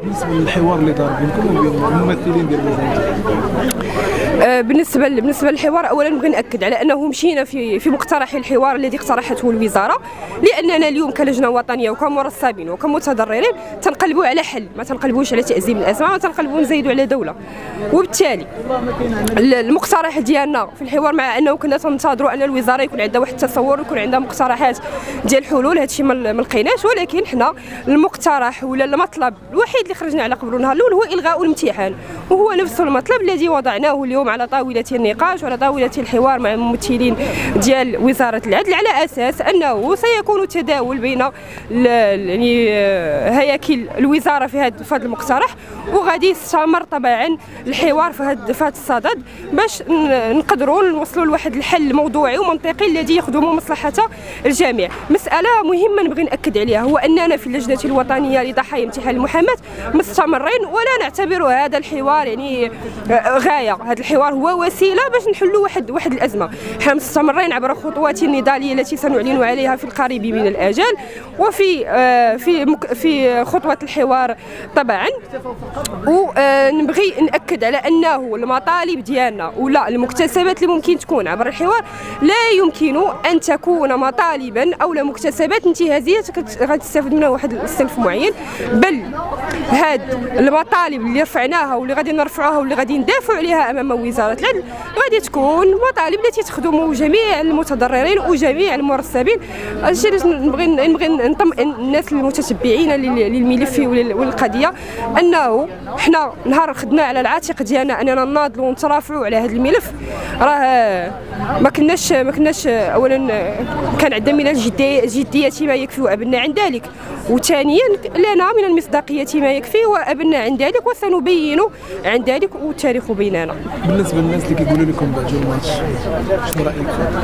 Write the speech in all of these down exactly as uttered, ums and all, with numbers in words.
بالنسبه للحوار اللي دار بينكم وبين الممثلين ديال آه بالنسبه بالنسبه للحوار، اولا نبغي ناكد على انه مشينا في في مقترح الحوار الذي اقترحته الوزاره، لاننا اليوم كلجنه وطنيه وكمرصبين وكمتضررين تنقلبوا على حل، ما تنقلبوش على تأزيم الازمه، ما تنقلبوا نزيدوا على دوله. وبالتالي المقترح ديالنا في الحوار، مع انه كنا تنتظروا ان الوزاره يكون عندها واحد التصور ويكون عندها مقترحات ديال الحلول، هادشي ما لقيناش، ولكن حنا المقترح ولا المطلب الوحيد اللي خرجنا على قبله النهار الاول هو الغاء الامتحان، وهو نفس المطلب الذي وضعناه اليوم على طاوله النقاش وعلى طاوله الحوار مع الممثلين ديال وزاره العدل، على اساس انه سيكون تداول بين يعني هياكل الوزاره في هذا في هذا المقترح، وغادي يستمر طبعا الحوار في هذا في هذا الصدد باش نقدروا نوصلوا لواحد الحل موضوعي ومنطقي الذي يخدم مصلحه الجميع. مساله مهمه نبغي ناكد عليها، هو اننا في اللجنه الوطنيه لضحايا امتحان المحاماه مستمرين، ولا نعتبر هذا الحوار يعني غايه، هذا الحوار هو وسيله باش نحلوا واحد واحد الازمه. حنا مستمرين عبر خطوات النضاليه التي سنعلن عليها في القريب من الاجال، وفي في في خطوه الحوار طبعا. ونبغي ناكد على انه المطالب ديالنا ولا المكتسبات اللي ممكن تكون عبر الحوار لا يمكن ان تكون مطالبا او مكتسبات انتهازيه غادي تستافد منها واحد الصنف معين، بل هاد المطالب اللي رفعناها واللي غادي نرفعوها واللي غادي ندافعوا عليها امام وزاره العدل غادي تكون مطالب التي تخدم جميع المتضررين وجميع المرصبين. هادشي اللي نبغي نبغي نطمئن الناس المتتبعين للملف والقضيه، انه حنا نهار خدنا على العاتق ديالنا اننا نناضلوا ونترافعوا على هذا الملف، راه ما كناش ما كناش اولا كان عندنا من الجديه جديه ما يكفي وابنا عن ذلك، وثانيا لنا من المصداقيه ما يكفي وابنا عن ذلك، وسنبين عن ذلك والتاريخ بيننا. بالنسبه للناس اللي كيقولوا لكم بعدوا الماتش، شنو رايك؟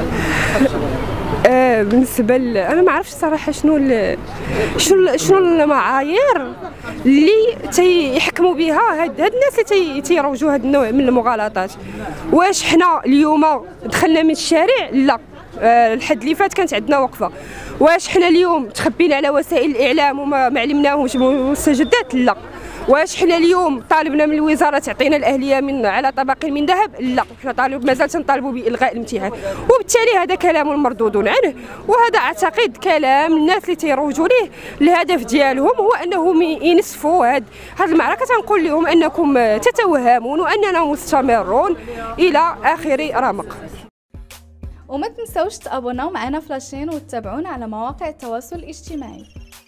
آه بالنسبه ل... انا ما عرفتش صراحه شنو ال... شنو شنو المعايير اللي تيحكموا بها هاد هاد الناس اللي تي... تيروجوا هاد النوع من المغالطات. واش حنا اليوم دخلنا من الشارع؟ لا، آه الحد اللي فات كانت عندنا وقفه. واش حنا اليوم تخبينا على وسائل الاعلام وما ما علمناهمش مستجدات؟ لا. واش حنا اليوم طالبنا من الوزاره تعطينا الاهليه من على طبق من ذهب؟ لا، حنا طالب مازال تنطالبوا بالغاء الامتحان. وبالتالي هذا كلام مردود عنه، وهذا اعتقد كلام الناس اللي تيروجوا ليه الهدف ديالهم هو انهم ينسفوا هذه المعركه. تنقول لهم انكم تتوهمون واننا مستمرون الى اخر رمق. وما تنسوش تابوناو معنا في لاشين وتتابعونا على مواقع التواصل الاجتماعي.